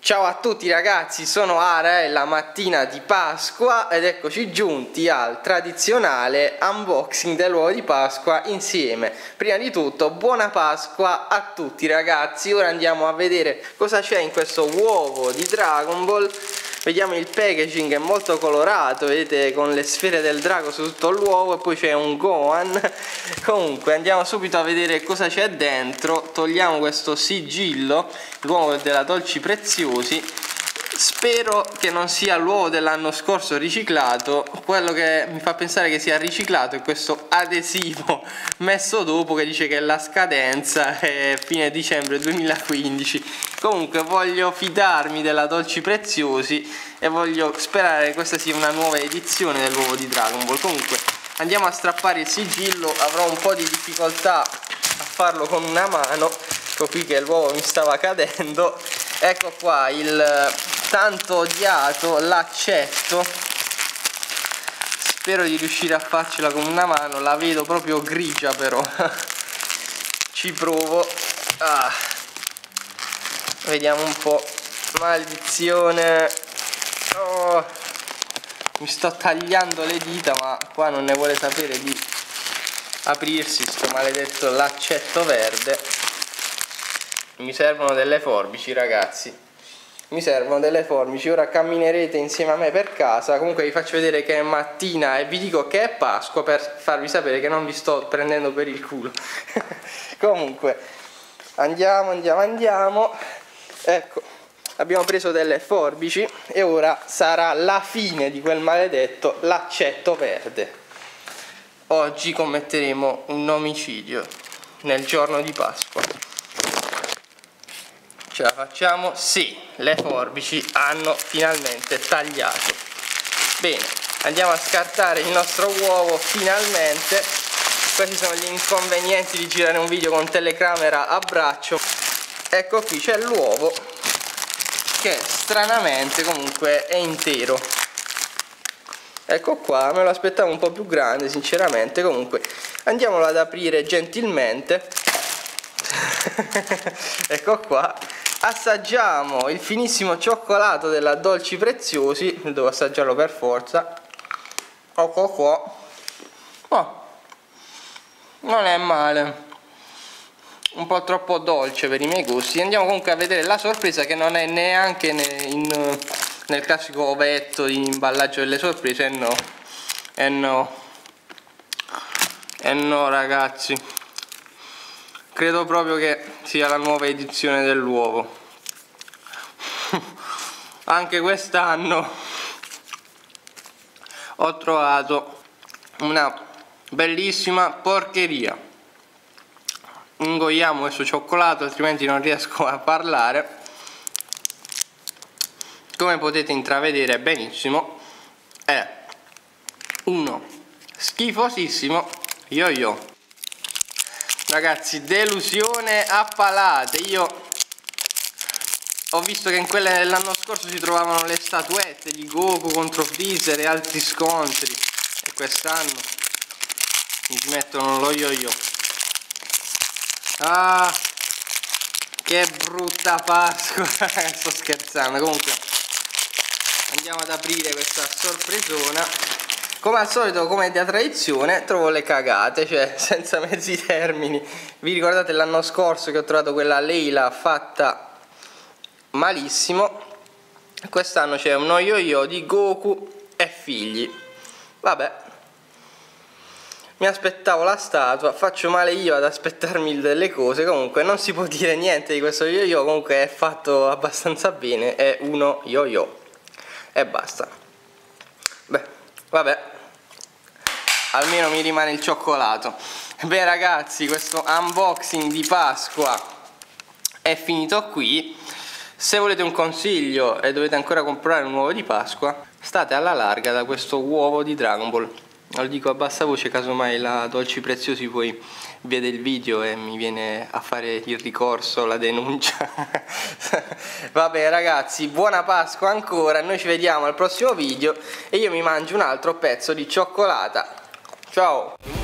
Ciao a tutti ragazzi, sono Ara, è la mattina di Pasqua ed eccoci giunti al tradizionale unboxing dell'uovo di Pasqua insieme. Prima di tutto buona Pasqua a tutti ragazzi. Ora andiamo a vedere cosa c'è in questo uovo di Dragon Ball. Vediamo, il packaging è molto colorato, vedete, con le sfere del drago su tutto l'uovo, e poi c'è un Gohan. Comunque andiamo subito a vedere cosa c'è dentro. Togliamo questo sigillo, l'uovo della Dolci Preziosi. Spero che non sia l'uovo dell'anno scorso riciclato. Quello che mi fa pensare che sia riciclato è questo adesivo messo dopo che dice che la scadenza è fine dicembre 2015. Comunque voglio fidarmi della Dolci Preziosi e voglio sperare che questa sia una nuova edizione dell'uovo di Dragon Ball. Comunque andiamo a strappare il sigillo. Avrò un po' di difficoltà a farlo con una mano, ecco qui che l'uovo mi stava cadendo. Ecco qua il tanto odiato laccetto. Spero di riuscire a farcela con una mano, la vedo proprio grigia però. Ci provo. Vediamo un po'. Maledizione. Oh, mi sto tagliando le dita, ma qua non ne vuole sapere di aprirsi sto maledetto laccetto verde. Mi servono delle forbici ragazzi, mi servono delle forbici. Ora camminerete insieme a me per casa. Comunque vi faccio vedere che è mattina e vi dico che è Pasqua per farvi sapere che non vi sto prendendo per il culo. Comunque andiamo. Ecco, abbiamo preso delle forbici e ora sarà la fine di quel maledetto laccetto verde. Oggi commetteremo un omicidio nel giorno di Pasqua. Ce la facciamo? Sì, le forbici hanno finalmente tagliato. Bene, andiamo a scartare il nostro uovo finalmente. Questi sono gli inconvenienti di girare un video con telecamera a braccio. Ecco qui c'è l'uovo che stranamente comunque è intero. Ecco qua, me lo aspettavo un po' più grande sinceramente. Comunque andiamolo ad aprire gentilmente. Ecco qua. Assaggiamo il finissimo cioccolato della Dolci Preziosi. Devo assaggiarlo per forza. Ecco qua. Oh, non è male, un po' troppo dolce per i miei gusti. Andiamo comunque a vedere la sorpresa, che non è neanche nel classico ovetto di imballaggio delle sorprese. No ragazzi, credo proprio che sia la nuova edizione dell'uovo. Anche quest'anno ho trovato una bellissima porcheria. Ingoiamo questo cioccolato, altrimenti non riesco a parlare. Come potete intravedere benissimo, è uno schifosissimo yo-yo. Ragazzi, delusione a palate. Io ho visto che in quelle dell'anno scorso si trovavano le statuette di Goku contro Freezer e altri scontri, e quest'anno mi ci mettono lo yo-yo. Ah, che brutta Pasqua. Sto scherzando. Comunque andiamo ad aprire questa sorpresona. Come al solito, come da tradizione, trovo le cagate, cioè senza mezzi termini. Vi ricordate l'anno scorso che ho trovato quella Leila fatta malissimo? Quest'anno c'è uno yo-yo di Goku e figli. Vabbè, mi aspettavo la statua, faccio male io ad aspettarmi delle cose. Comunque non si può dire niente di questo yo-yo, comunque è fatto abbastanza bene, è uno yo-yo e basta. Beh, vabbè, almeno mi rimane il cioccolato. Beh ragazzi, questo unboxing di Pasqua è finito qui. Se volete un consiglio e dovete ancora comprare un uovo di Pasqua, state alla larga da questo uovo di Dragon Ball. Lo dico a bassa voce, casomai la Dolci Preziosi poi vede il video e mi viene a fare il ricorso, la denuncia. Vabbè ragazzi, buona Pasqua ancora, noi ci vediamo al prossimo video e io mi mangio un altro pezzo di cioccolata. Ciao!